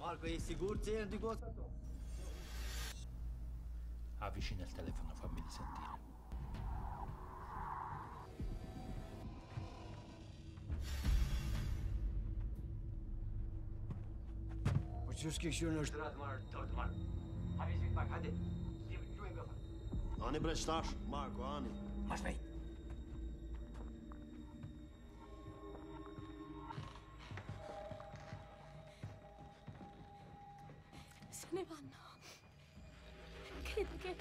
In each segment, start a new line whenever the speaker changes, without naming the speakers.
Marco, è sicuro di cosa?
Avvicina il telefono, fammi sentire.
Ani breshtash, Marco, ani.
Ma svei.
Se ne vanno. Credo che...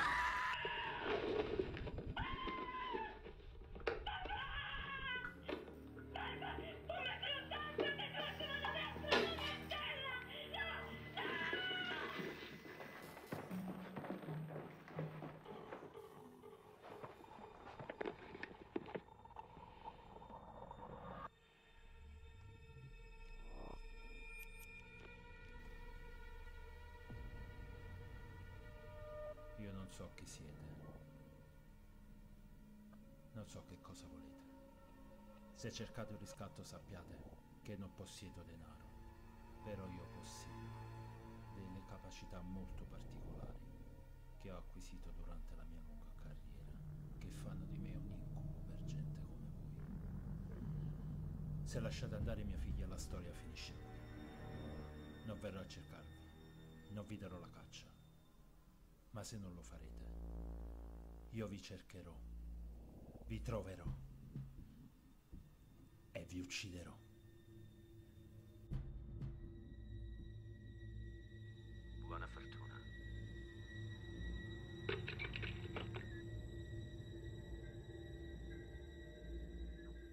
Io non so chi siete. Non so che cosa volete. Se cercate un riscatto sappiate che non possiedo denaro. Però io possiedo delle capacità molto particolari che ho acquisito durante la mia lunga carriera, che fanno di me un incubo per gente come voi. Se lasciate andare mia figlia, la storia finisce qui. Non verrò a cercarvi, non vi darò la caccia. Ma se non lo farete, io vi cercherò, vi troverò e vi ucciderò.